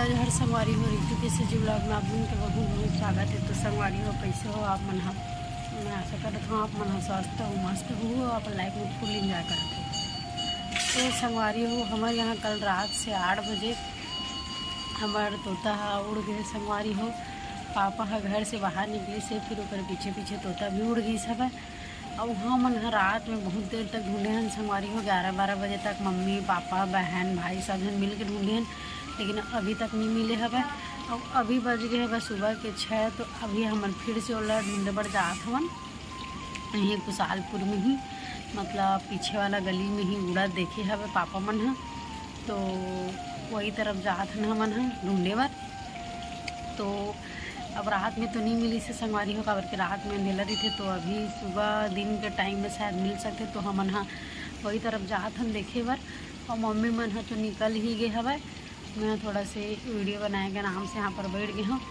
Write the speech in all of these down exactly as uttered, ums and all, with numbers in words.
जय हर संगवारी हो ऋतु के सजी ब्लॉग में आप लोगों के बहुत बहुत स्वागत है। तो संगवारी हो कैसे हो आप मन हम मैं आशा करता हूँ आप मन स्वस्थ हो मस्त हो आप लाइफ में फुल इंजॉय करते हो। तो संगवारी हो हमारे यहाँ कल रात से आठ बजे हमारे तोता उड़ गए। संगवारी हो पापा हा घर से बाहर निकले से फिर ऊपर पीछे पीछे तोता भी उड़ गई सब है। और वहाँ मन रात में बहुत देर तक ढूंढे हैं संगवारी हो ग्यारह बारह बजे तक मम्मी पापा बहन भाई सब जन मिल के ढूंढे हैं, लेकिन अभी तक नहीं मिले हवे। और अभी बज गए हवे सुबह के छः। तो अभी हम फिर से ओला ढूंढे बढ़ जात हवन यहीं कुशालपुर में ही, मतलब पीछे वाला गली में ही उड़ा देखे हवे पापा मन है। तो वही तरफ जात हन हमन है ढूंढे बर। तो अब रात में तो नहीं मिली से संगवारी हो काबर के रात में अंधेला रही थे। तो अभी सुबह दिन के टाइम में शायद मिल सकते। तो हमन हाँ वही तरफ जात हन देखे बर। और मम्मी मन है तो निकल ही गए हवे। मैं थोड़ा से वीडियो बनाए के नाम से यहाँ पर बैठ गई हूँ।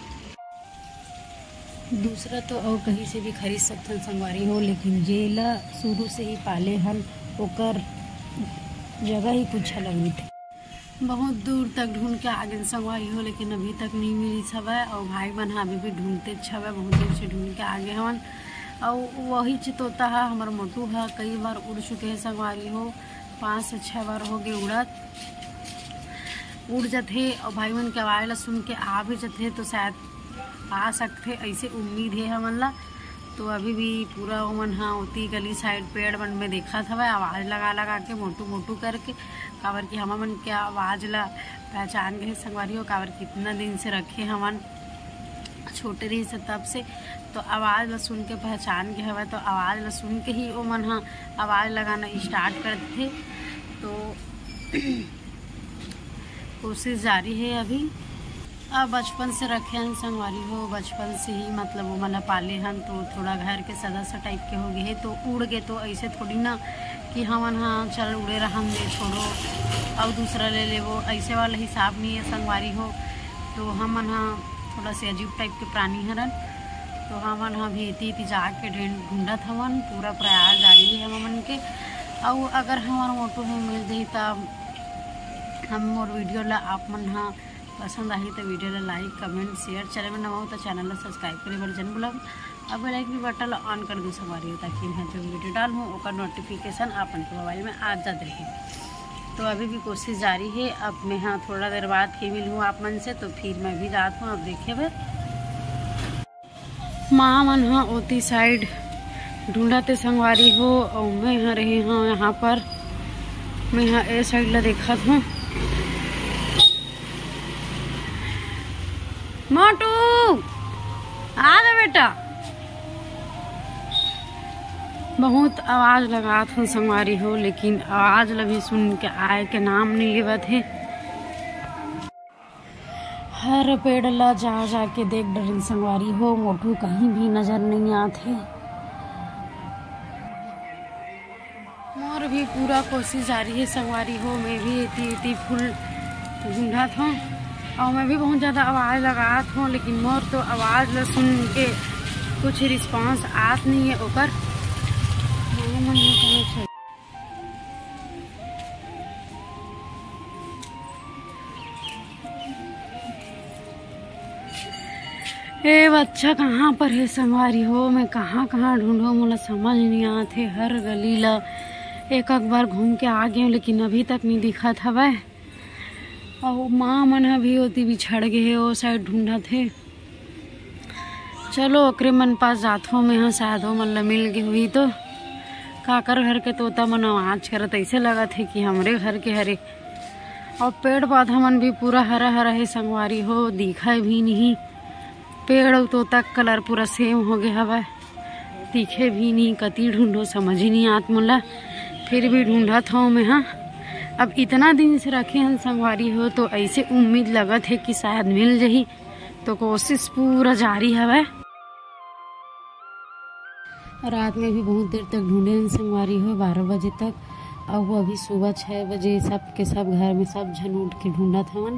दूसरा तो और कहीं से भी खरीद सकते संगवारी हो, लेकिन जेला शुरू से ही पाले हन ओकर जगह ही कुछ अलग ही थी। बहुत दूर तक ढूंढ के आगे संगवारी हो, लेकिन अभी तक नहीं मिली सब है। और भाई बहन अभी भी ढूंढते छवे बहुत दूर से ढूंढ के आगे हवन। और वही तोता है हमारा मोटू है कई बार उड़ चुके हैं संगवारी हो, पाँच से छः बार हो गए उड़त उड़ जाते। और भाई मन के आवाज़ ला सुन के आ भी जाते तो शायद आ सकते ऐसे उम्मीद है हमन ला। तो अभी भी पूरा मन हाँ होती गली साइड पेड़ बन में देखा था वह आवाज़ लगा लगा के मोटू मोटू करके काबर की हम मन के आवाज़ ला पहचान गए संगवारी हो। काबर कितना दिन से रखे हमन छोटे रही से तब से, तो आवाज़ ला सुन के पहचान के हवा। तो आवाज़ ला सुन के ही वो मन हाँ आवाज़ लगाना स्टार्ट करते थे। तो कोशिश जारी है अभी। अब बचपन से रखे हैं संगवारी हो, बचपन से ही मतलब वो मतलब पाले हैं। तो थोड़ा घर के सदस्य टाइप के हो गए तो उड़ गए। तो ऐसे थोड़ी ना कि हमन हाँ चल उड़े रहन दे छोड़ो और दूसरा ले ले, वो ऐसे वाला हिसाब नहीं है संगवारी हो। तो हमन हाँ थोड़ा से अजीब टाइप के प्राणी हरन। तो हमन हाँ भी इति इति जाके ढूंढत हवन, पूरा प्रयास जारी है हमन के। और अगर हमारा मोटो में मिल जाए तब हम और वीडियो ला आप मन हाँ पसंद आई तो वीडियो ला लाइक कमेंट शेयर, चैनल में नवा हो तो चैनल ला सब्सक्राइब करे बर जन बुलाओ। अब लाइक भी बटन ऑन कर दूँ संगवारी हो, ताकि मैं जो वीडियो डाल हूँ उसका नोटिफिकेशन अपन के मोबाइल में आ जाते रहे। तो अभी भी कोशिश जारी है। अब मैं हाँ थोड़ा देर बाद फिर मिलूँ आप मन से, तो फिर मैं भी जाता हूँ। अब देखे भाई माँ मन हाँ ओती साइड ढूंढते संगवारी हो। और मैं यहाँ रही हाँ यहाँ पर मैं यहाँ ए साइड ला देखा हूँ। मोटू आ गए बेटा। बहुत आवाज लगा था संगवारी हो, लेकिन आवाज लभी सुन के आए के नाम नहीं लेवा थे। हर पेड़ ला जा जा के देख डरिन संगवारी हो, मोटू कहीं भी नजर नहीं आते। मोर भी पूरा कोशिश जारी है संगवारी हो। मैं भी इतनी इतनी फुल ढूंढा था और मैं भी बहुत ज़्यादा आवाज़ लगा था, लेकिन मोर तो आवाज़ ला सुन के कुछ रिस्पांस आत नहीं है ओकर। ए बच्चा कहाँ पर है संगवारी हो, मैं कहाँ कहाँ ढूंढो मुझे समझ नहीं आते। हर गली ला एक एक बार घूम के आ गए, लेकिन अभी तक नहीं दिखा था वह। और माँ मन भी होती बिछड़ गए वो साइड ढूंढा थे। चलो ओकरे मन पास जात हो मैं हाँ शायद हो मन मिल गई हुई। तो काकर घर के तोता मन आवाज करत ऐसे लगा थे कि हमरे घर के हरे। और पेड़ पौधा मन भी पूरा हरा हरा है संगवारी हो, दिखा भी नहीं। पेड़ और तोता कलर पूरा सेम हो गया हवा, दिखे भी नहीं। कति ढूंढो समझ ही नहीं आत मुला, फिर भी ढूंढा था मैं हाँ। अब इतना दिन से रखे हैं संगवारी हो, तो ऐसे उम्मीद लगा थे कि शायद मिल जाही। तो कोशिश पूरा जारी है। रात में भी बहुत देर तक ढूंढे हैं संगवारी हो, बारह बजे तक। और वो अभी सुबह छः बजे सब के सब घर में सब जन उठ के ढूंढा था।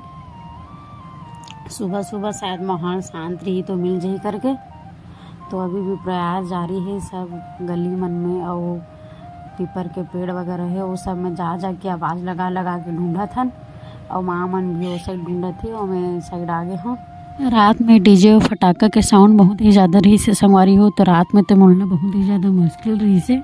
सुबह सुबह शायद माहौल शांत रही तो मिल जाही करके। तो अभी भी प्रयास जारी है सब गली मन में। और पीपर के पेड़ वगैरह है वो सब में जा जा के आवाज़ लगा लगा के ढूंढा था, और माँ मन भी वो साइड ढूंढत थे और मैं साइड आगे हूँ। रात में डीजे और फटाका के साउंड बहुत ही ज़्यादा रही से संगवारी हो, तो रात में तो मिलना बहुत ही ज़्यादा मुश्किल रही से।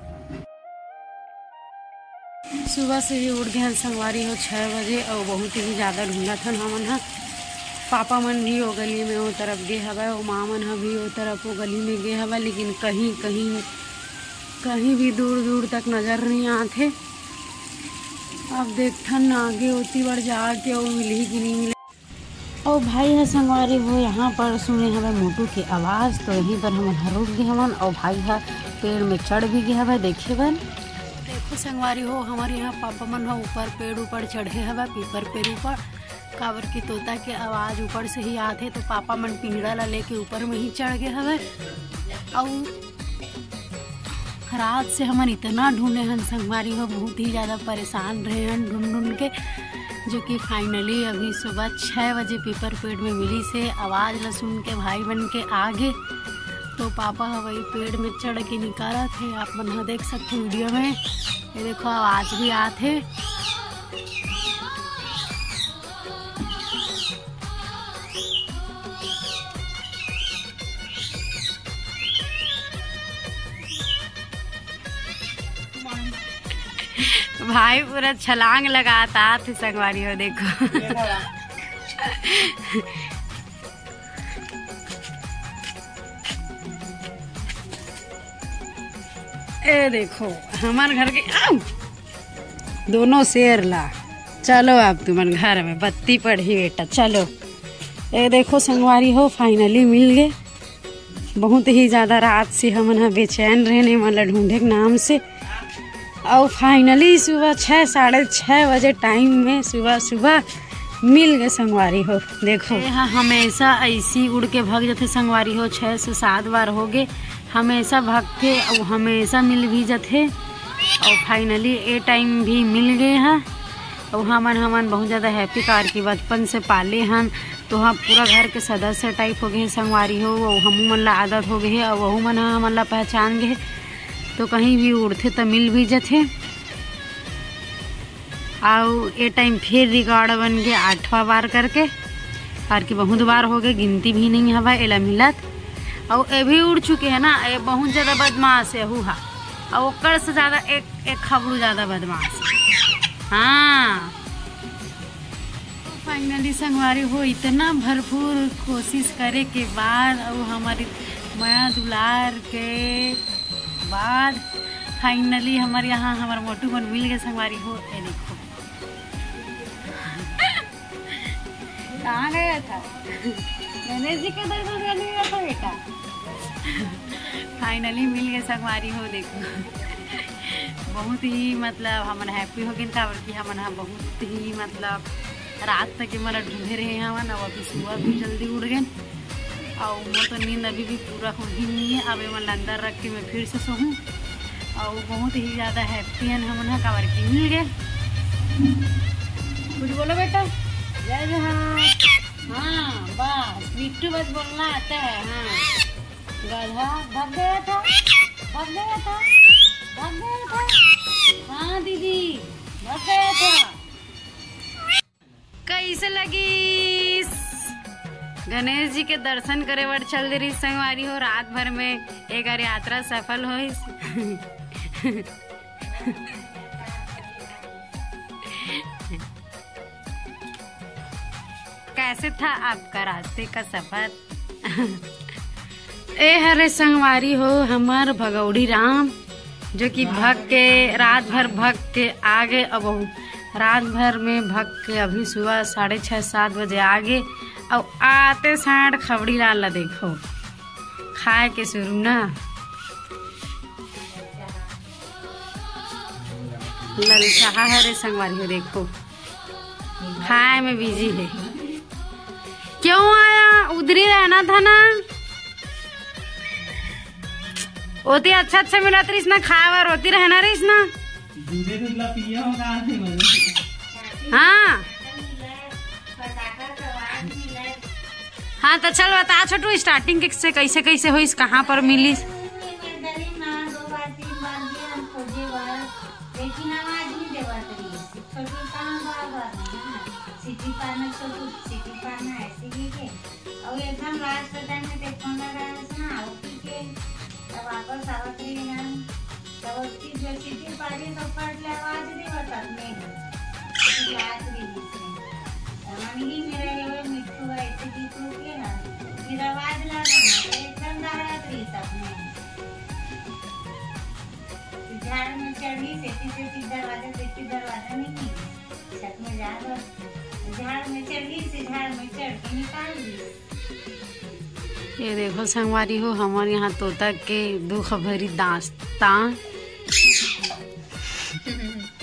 सुबह से ही उठ गए संगवारी हो छः बजे और बहुत ही ज़्यादा ढूंढा था हमन हा। पापा मन भी वो गली में वो तरफ गे हवा और माँ मन हा भी वो तरफ वो गली में गे हवा, लेकिन कहीं कहीं कहीं भी दूर दूर तक नज़र नहीं आते। अब देखथन आगे होती बार जाके वो मिली कि नहीं मिले। और भाई है संगवारी हो यहाँ पर सुने हमें मोटू की आवाज़, तो यहीं पर हम रुक गए हमन और भाई है पेड़ में चढ़ भी गए हवा देखे बन। देखो संगवारी हो हमारे यहाँ पापा मन हो ऊपर पेड़ ऊपर चढ़े हवा पीपर पेड़ ऊपर, काबर की तोता के आवाज़ ऊपर से ही आते, तो पापा मन पिंजड़ा ला लेके ऊपर में ही चढ़ गए हवे। और रात से हमन इतना ढूंढे हन संगवारी हो, बहुत ही ज़्यादा परेशान रहे हन ढूंढ ढूंढ के, जो कि फाइनली अभी सुबह छः बजे पीपर पेड़ में मिली से आवाज़ ला सुन के भाई बन के आगे, तो पापा वही पेड़ में चढ़ के निकाला थे। आप मन देख सकते वीडियो में, ये देखो आवाज़ भी आते। भाई पूरा छलांग लगाता थे संगवारी हो देखो। ए देखो हमारे घर के आउ दोनों शेर ला, चलो अब तुम्हारे घर में बत्ती पड़ी बेटा चलो। ए देखो संगवारी हो फाइनली मिल गए। बहुत ही ज़्यादा रात से हम यहाँ बेचैन रहने वाला ढूंढे के नाम से, और फाइनली सुबह छः साढ़े छः बजे टाइम में सुबह सुबह मिल गए संगवारी हो। देखो यहाँ हमेशा ऐसी उड़ के भाग जाते संगवारी हो, छः से सात बार हो गए हमेशा भागते और हमेशा मिल भी जाते, और फाइनली ए टाइम भी मिल गए हैं। और हमन हमन बहुत ज़्यादा हैप्पी कार की बचपन से पाले हैं, तो हाँ पूरा घर के सदस्य टाइप हो गए संगवारी हो, वो हमू मन ला आदत हो गई और वहू मन हमन ला पहचान गए, तो कहीं भी उड़ते तो मिल भी जाते। और ये टाइम फिर रिकॉर्ड बन गया आठवां बार करके, और की बहुत बार हो गए गिनती भी नहीं हवा एला मिलत। और ये भी उड़ चुके हैं ना, ये बहुत ज़्यादा बदमाश है हुआ, और ओकर से ज़्यादा एक एक खबरू ज़्यादा बदमाश। हाँ फाइनली संगवारी हो इतना भरपूर कोशिश करे के बाद और हमारी माया दुलार के बाद फाइनली हमारे यहाँ हमारा मोटू बन मिल गए संगवारी हो। ये देखो कहाँ गया था, गणेश जी के दर्शन करने गया था बेटा। फाइनली मिल गए संगवारी हो देखो। बहुत ही मतलब हमन हैप्पी हो गए था, बल्कि हमन हाँ बहुत ही मतलब रात तक हमारा ढूंढे रहे हमन, और अभी सुबह भी जल्दी उड़ गए, और मोर तो नींद अभी भी पूरा हो ही नहीं है। अब मैं अंदर रख के मैं फिर से सोहूँ, और बहुत ही ज़्यादा हैप्पी हैं हमन हाँ काबर की मिल गए। कुछ बोलो बेटा, जय जहाँ। हाँ बस बिट्टू बस बोलना आता है। हाँ गधा भाग गया था, भाग गया था, भाग गया था। हाँ दीदी भाग गया था। कैसे लगी गणेश जी के दर्शन करे बर चल रही संगवारी हो, रात भर में एक यात्रा सफल हो। कैसे था आपका रास्ते का सफर? ए हरे संगवारी हो हमार भगौड़ी राम, जो कि भग के रात भर भग के आगे, अब रात भर में भग के अभी सुबह साढ़े छः सात बजे आगे, और आते साढ़ खबड़ी लाल देखो खाए के शुरू ना ललचाहा है रे संगवारी हो, देखो खाए में बिजी है। क्यों आया, उधर ही रहना था ना, ओती अच्छा अच्छा मिला रही ना, खाए बार होती रहना रही ना। हाँ हाँ तो चल बता छोटू स्टार्टिंग से कैसे कैसे हुई, कहाँ पर मिली? कुछ सीटी पाना है सीटी के और एकदम लास्ट टाइम में देख फोन लगाया सुना ओके के तब वापस आवत रही ना तब उसकी जो सीटी पाड़ी तो पर ले आवाज नहीं बता नहीं याद रही मन ही मेरा ये मिट्टू है ऐसे की तू के ना मेरा आवाज लगा एकदम दारात रही तब में झाड़ में चढ़ी सेती सेती दरवाजा सेती दरवाजा नहीं छत में जा झाड़ में चढ़ी से झाड़ में चढ़ के निकाल दी। ये देखो संगवारी हो हमारे यहाँ तोता के दुख भरी दास्तान